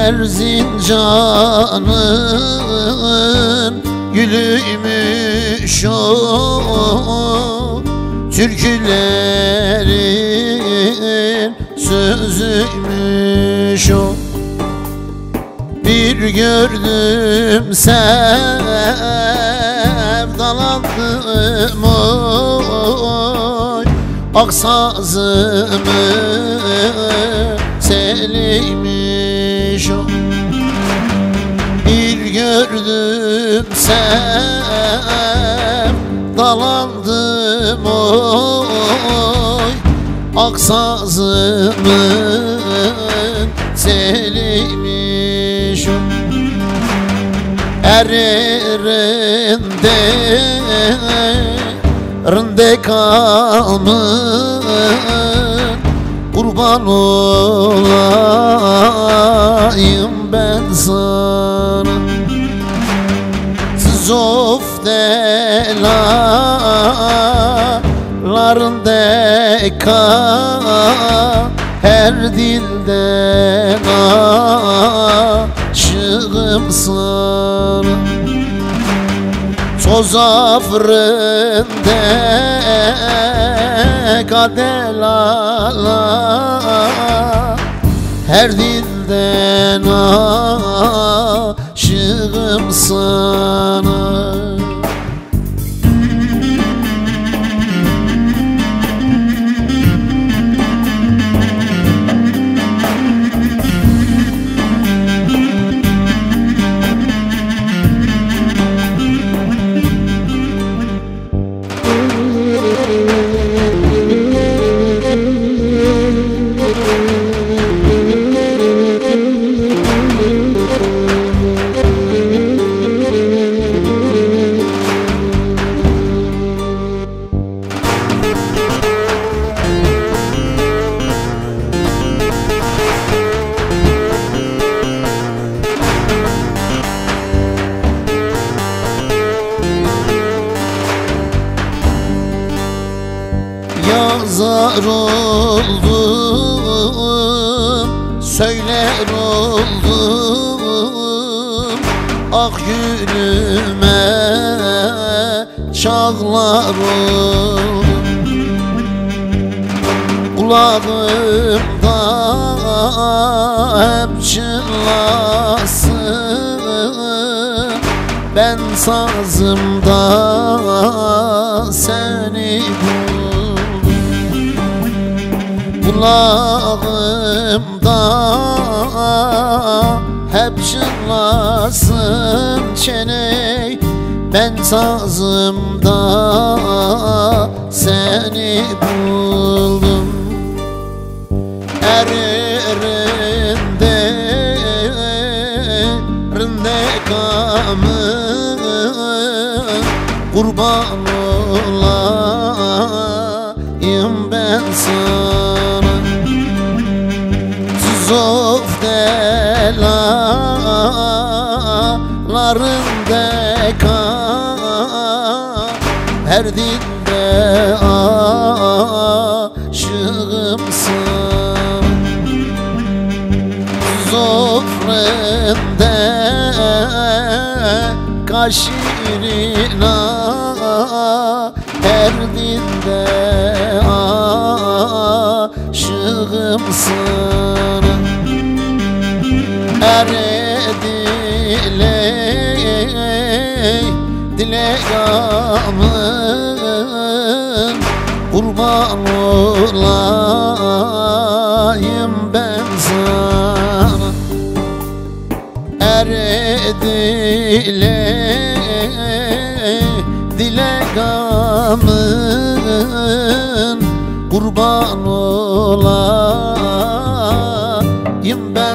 her zincanın gülüymüş o, türkülerin sözüymüş o. Bir gördüm sevdalandım oy, aksazımın seliymiş o. Bir gördüm sevdalandım oy, aksazımın seliymiş o. Erinde rinde kalmış, kurban olayım ben sana. Zof delalarında kal, her dilden aşığım sana. Toz afrında kadelalar, her dilden aşığım sana. Yazar oldum, söyler oldum, ah gülüme çağlar oldum. Kulağımda hep çınlasın, ben sazımda seni buldum. Kulağımda hep çınlasın çeney, ben sazımda seni buldum. Erinde rinde kamın, kurban olayım ben sana. Zof delalarında kal, her dilde aşığım sana. Zofrende kaşirina, her dilde aşığım sana. Eredile dileğamın, kurban olayım ben sana. Eredile dileğamın, kurban olayım ben